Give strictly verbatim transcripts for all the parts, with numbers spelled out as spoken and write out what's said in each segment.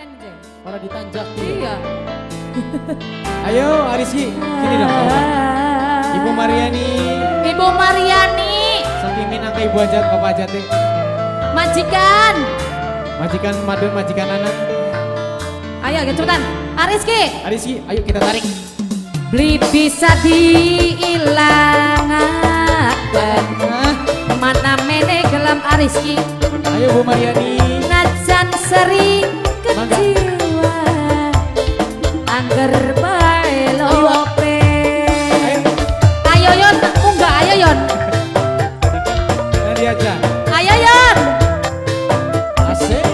Keren aja. Para ditanjak. Iya. Ayo Ariski, sini dong. Ibu Mariani. Ibu Mariani. Saking minang ke Ibu Ajat, Bapak Ajat. Majikan. Majikan Madun, majikan anak. Ayo cepetan. Ariski. Ariski, ayo kita tarik. Beli bisa diilangakan. Mana mene gelam Ariski. Ayo Bu Mariani. Najan sering kecewa. Angger bae lope. Ayo Yon, enggak ayo Yon. Nanti aja. Ayo Yon. Asik.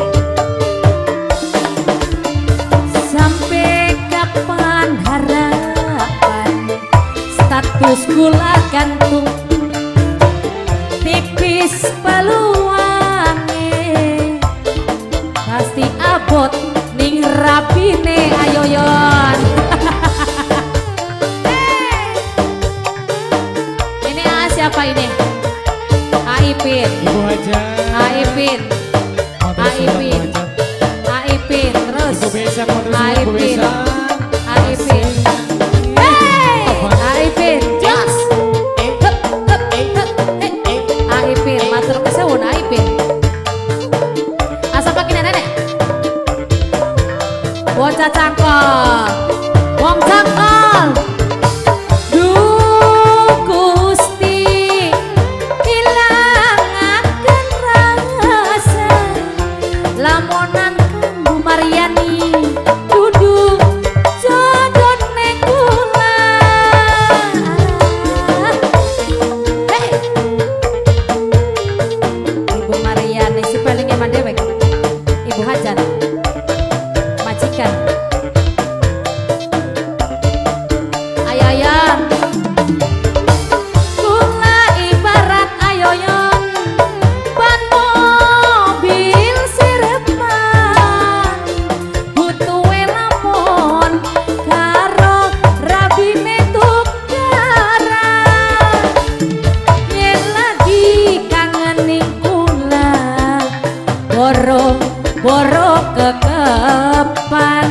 Sampai kapan harapan status gula gantung tipis peluangnya pasti abot ning rapine ayo Yon. Ini ah, siapa ini? Aipin. Ibu Ajat. Aipin. Aipin. Aipin terus. Ibu Besan, mau terus Ibu Aipin. Besan. Aipin. Hey, Aipin. Jos. Hup, hup, hup, eh, eh. Aipin, matur kesewun Aipin. Asa pakai nenek. Bocah cangkol. Wong cangkol. Duh Gusti, ilangaken rasa lamonan Bu Mariani duduk jodone kula. Hei. Ibu Mariani si paling eman dewek. Ibu Hajar majikan. Ayah kula ibarat ayoyon ban mobil sirepan butuhe lamun karo rabine tukaran yen lagi kangening kula boro-boro kekepan.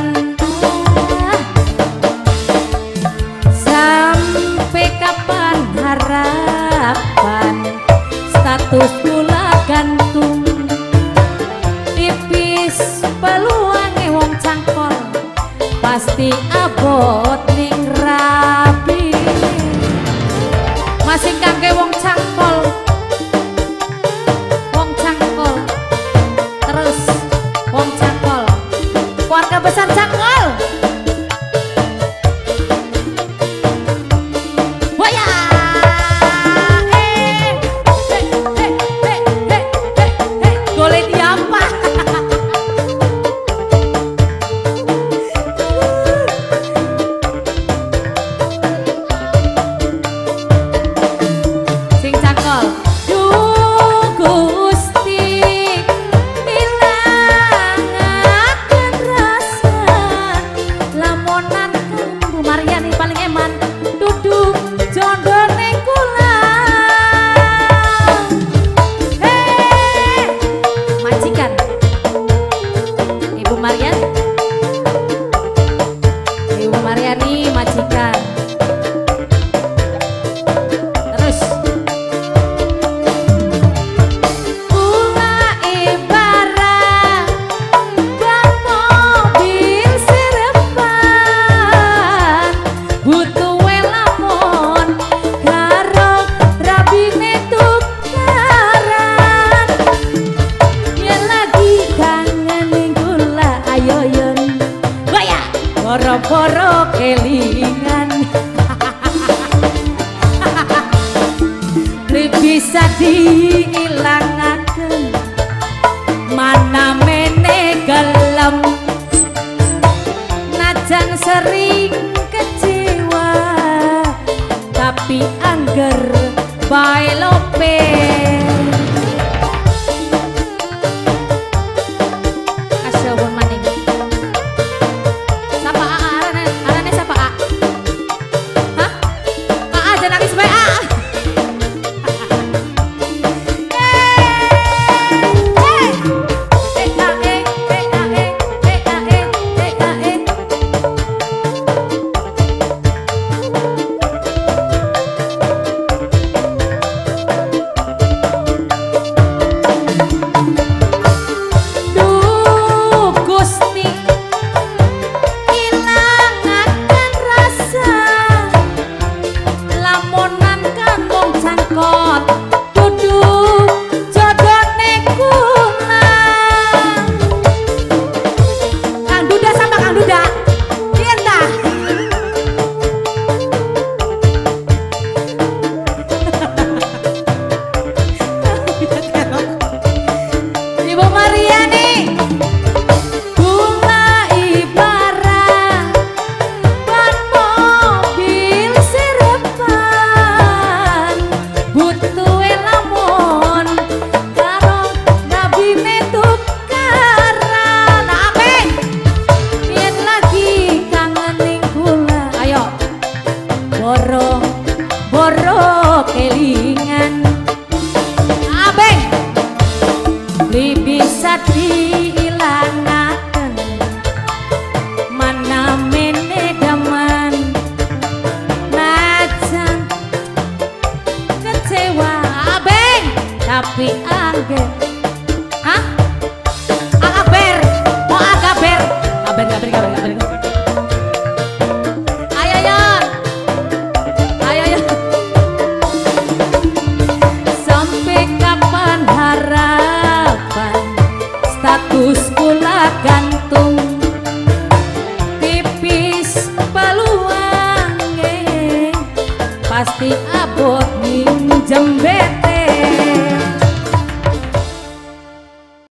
Sampai kapan harapan status kula gantung tipis peluange wong cangkol pasti abot ning rabi. Masih kangge wong cangkol. Wong cangkol. Terus wong cangkol. Keluarga besar cangkol. Waya. Eh. Hei, hei, hei, hei, hei, hei. Golek diapa? Sing cangkol. Duh Gusti, ilangaken rasa lamonan Bu Mariani paling eman duduk jondone kula. Hei, majikan Ibu Mariani. Ibu Mariani majikan. Terus kula ibarat ban mobil sirepan butuhe lamun karo rabine tukaran yen lagi kangening kula ayo Yon goyah boro-boro kelingan. Bisa diilangaken mana mene gelem najan sering kecewa tapi angger bae lope. Asyawun maning. Sapa A arane arane sapa A? Hah? A aja nangis bae A. status kula gantung tipis peluange pasti abot minjem bete